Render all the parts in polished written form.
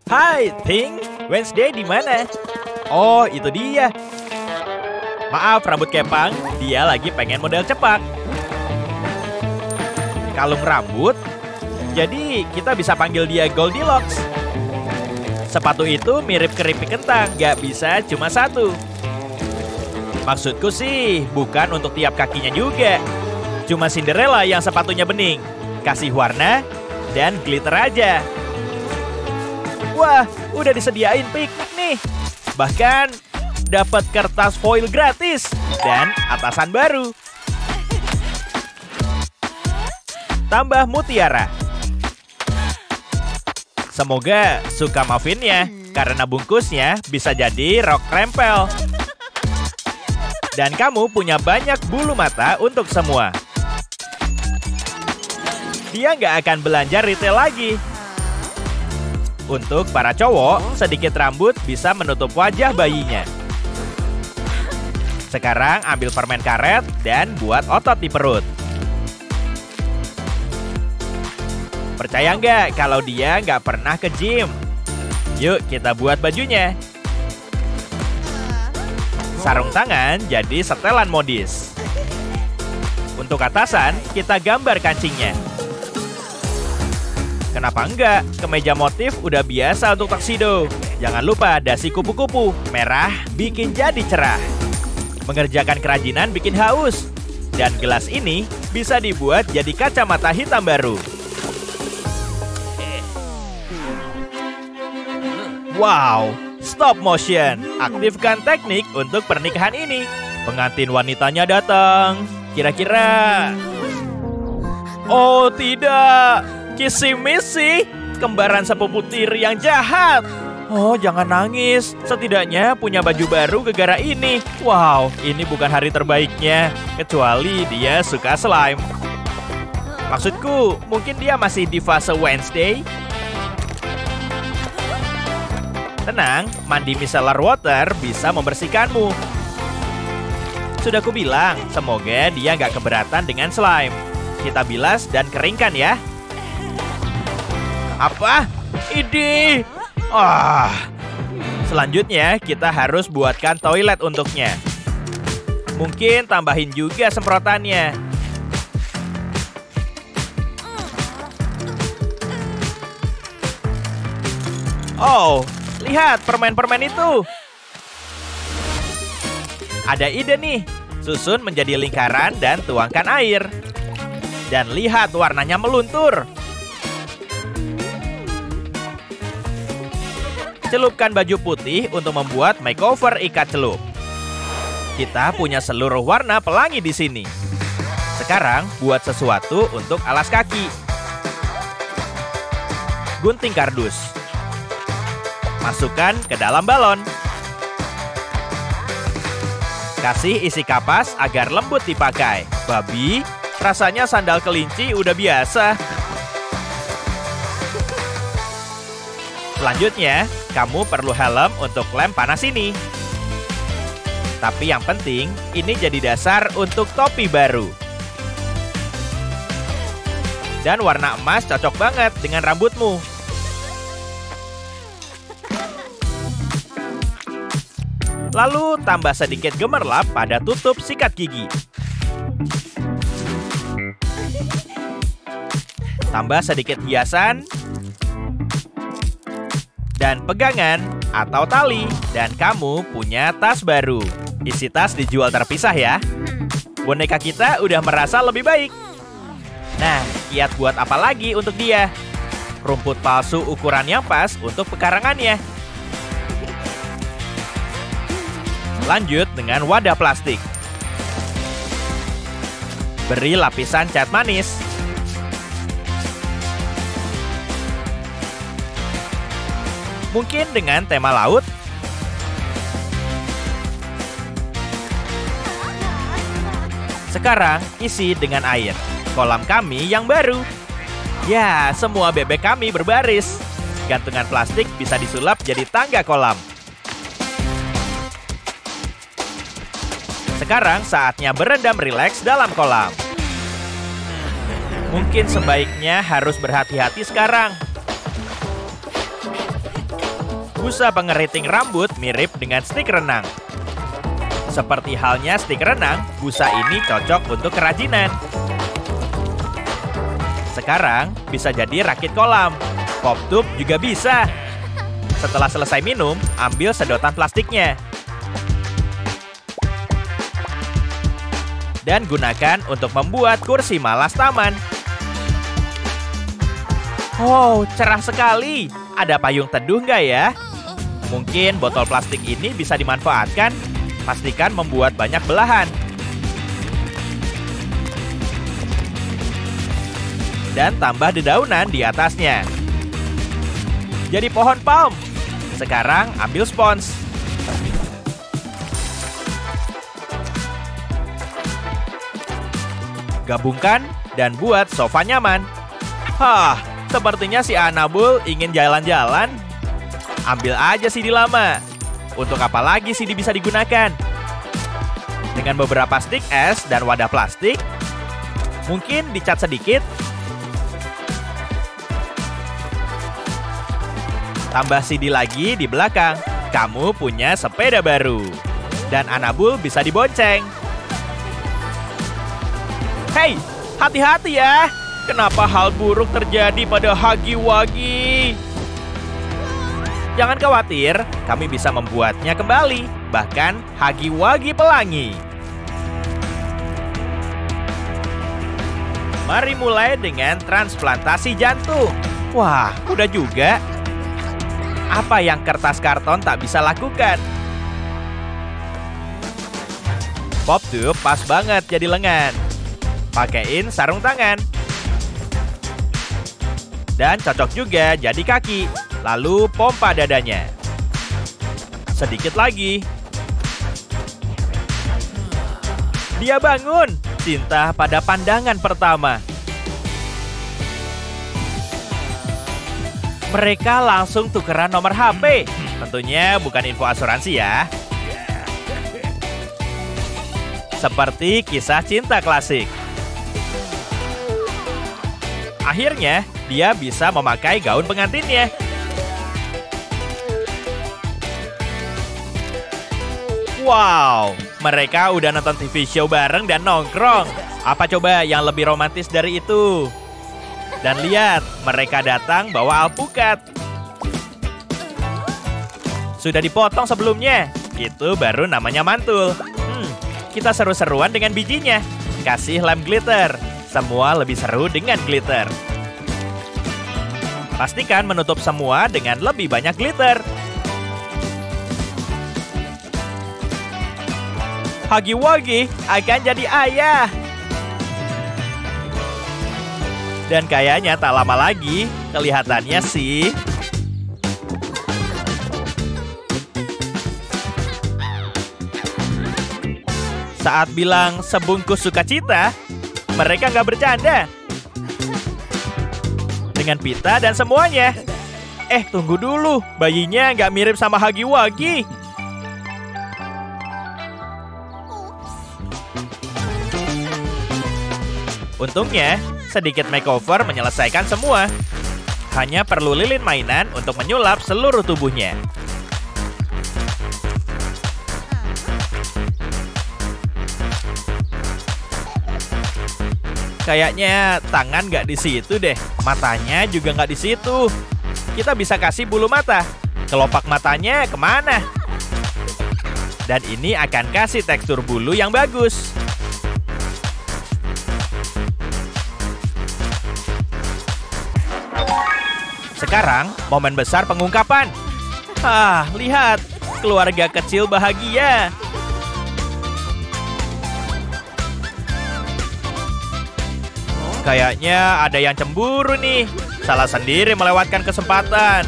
Hai, Ting. Wednesday di mana? Oh, itu dia. Maaf, rambut kepang. Dia lagi pengen model cepak. Kalung rambut. Jadi, kita bisa panggil dia Goldilocks. Sepatu itu mirip keripik kentang. Gak bisa cuma satu. Maksudku sih, bukan untuk tiap kakinya juga. Cuma Cinderella yang sepatunya bening. Kasih warna dan glitter aja. Wah, udah disediain piknik nih. Bahkan dapat kertas foil gratis dan atasan baru. Tambah mutiara. Semoga suka muffinnya, karena bungkusnya bisa jadi rok krempel. Dan kamu punya banyak bulu mata untuk semua. Dia nggak akan belanja retail lagi. Untuk para cowok, sedikit rambut bisa menutup wajah bayinya. Sekarang ambil permen karet dan buat otot di perut. Percaya nggak kalau dia nggak pernah ke gym? Yuk kita buat bajunya. Sarung tangan jadi setelan modis. Untuk atasan, kita gambar kancingnya. Kenapa enggak? Kemeja motif udah biasa untuk tuxedo. Jangan lupa dasi kupu-kupu. Merah bikin jadi cerah. Mengerjakan kerajinan bikin haus. Dan gelas ini bisa dibuat jadi kacamata hitam baru. Wow, stop motion. Aktifkan teknik untuk pernikahan ini. Pengantin wanitanya datang. Kira-kira... Oh tidak, kisi-misi, kembaran sepupu tiri yang jahat. Oh, jangan nangis. Setidaknya punya baju baru gara-gara ini. Wow, ini bukan hari terbaiknya. Kecuali dia suka slime. Maksudku, mungkin dia masih di fase Wednesday. Tenang, mandi micellar water bisa membersihkanmu. Sudah kubilang, semoga dia nggak keberatan dengan slime. Kita bilas dan keringkan ya. Apa? Idih! Selanjutnya kita harus buatkan toilet untuknya. Mungkin tambahin juga semprotannya. Oh, lihat permen-permen itu. Ada ide nih. Susun menjadi lingkaran dan tuangkan air. Dan lihat warnanya meluntur. Celupkan baju putih untuk membuat makeover ikat celup. Kita punya seluruh warna pelangi di sini. Sekarang buat sesuatu untuk alas kaki. Gunting kardus. Masukkan ke dalam balon. Kasih isi kapas agar lembut dipakai. Babi, rasanya sandal kelinci udah biasa. Selanjutnya, kamu perlu helm untuk lem panas ini. Tapi yang penting, ini jadi dasar untuk topi baru. Dan warna emas cocok banget dengan rambutmu. Lalu tambah sedikit gemerlap pada tutup sikat gigi. Tambah sedikit hiasan. Dan pegangan atau tali. Dan kamu punya tas baru. Isi tas dijual terpisah ya. Boneka kita udah merasa lebih baik. Nah, kiat buat apa lagi untuk dia? Rumput palsu ukuran yang pas untuk pekarangannya. Lanjut dengan wadah plastik. Beri lapisan cat manis. Mungkin dengan tema laut. Sekarang isi dengan air. Kolam kami yang baru. Ya, semua bebek kami berbaris. Gantungan plastik bisa disulap jadi tangga kolam. Sekarang saatnya berendam rileks dalam kolam. Mungkin sebaiknya harus berhati-hati sekarang. Busa pengeriting rambut mirip dengan stik renang. Seperti halnya stik renang, busa ini cocok untuk kerajinan. Sekarang bisa jadi rakit kolam. Pop tube juga bisa. Setelah selesai minum, ambil sedotan plastiknya. Dan gunakan untuk membuat kursi malas taman. Wow, cerah sekali. Ada payung teduh nggak ya? Mungkin botol plastik ini bisa dimanfaatkan. Pastikan membuat banyak belahan. Dan tambah dedaunan di atasnya. Jadi pohon palm. Sekarang ambil spons. Gabungkan dan buat sofa nyaman. Hah, sepertinya si Anabul ingin jalan-jalan. Ambil aja CD lama. Untuk apa lagi CD bisa digunakan? Dengan beberapa stik es dan wadah plastik, mungkin dicat sedikit. Tambah CD lagi di belakang. Kamu punya sepeda baru. Dan Anabul bisa dibonceng. Hei, hati-hati ya. Kenapa hal buruk terjadi pada Huggy Wuggy? Jangan khawatir, kami bisa membuatnya kembali. Bahkan Huggy Wuggy pelangi. Mari mulai dengan transplantasi jantung. Wah, udah juga. Apa yang kertas karton tak bisa lakukan? Pop tube pas banget jadi lengan. Pakein sarung tangan. Dan cocok juga jadi kaki. Lalu pompa dadanya. Sedikit lagi. Dia bangun. Cinta pada pandangan pertama. Mereka langsung tukeran nomor HP. Tentunya bukan info asuransi ya. Seperti kisah cinta klasik. Akhirnya, dia bisa memakai gaun pengantinnya. Wow, mereka udah nonton TV show bareng dan nongkrong. Apa coba yang lebih romantis dari itu? Dan lihat, mereka datang bawa alpukat. Sudah dipotong sebelumnya. Itu baru namanya mantul. Kita seru-seruan dengan bijinya. Kasih lem glitter. Semua lebih seru dengan glitter. Pastikan menutup semua dengan lebih banyak glitter. Huggy Wuggy akan jadi ayah. Dan kayaknya tak lama lagi, kelihatannya sih. Saat bilang sebungkus sukacita, mereka nggak bercanda. Dengan pita dan semuanya. Tunggu dulu, bayinya nggak mirip sama Huggy Wuggy. Untungnya, sedikit makeover menyelesaikan semua. Hanya perlu lilin mainan untuk menyulap seluruh tubuhnya. Kayaknya tangan nggak di situ deh. Matanya juga nggak di situ. Kita bisa kasih bulu mata. Kelopak matanya kemana? Dan ini akan kasih tekstur bulu yang bagus. Sekarang, momen besar pengungkapan. Lihat, keluarga kecil bahagia. Kayaknya ada yang cemburu nih. Salah sendiri melewatkan kesempatan.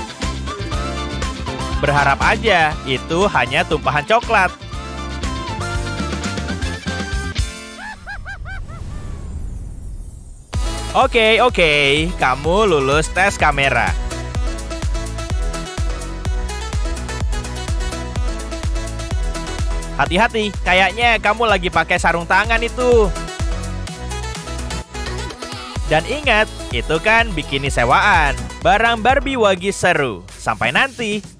Berharap aja itu hanya tumpahan coklat. Oke, kamu lulus tes kamera. Hati-hati, kayaknya kamu lagi pakai sarung tangan itu. Dan ingat, itu kan bikini sewaan. Barang Barbie Wuggy seru. Sampai nanti.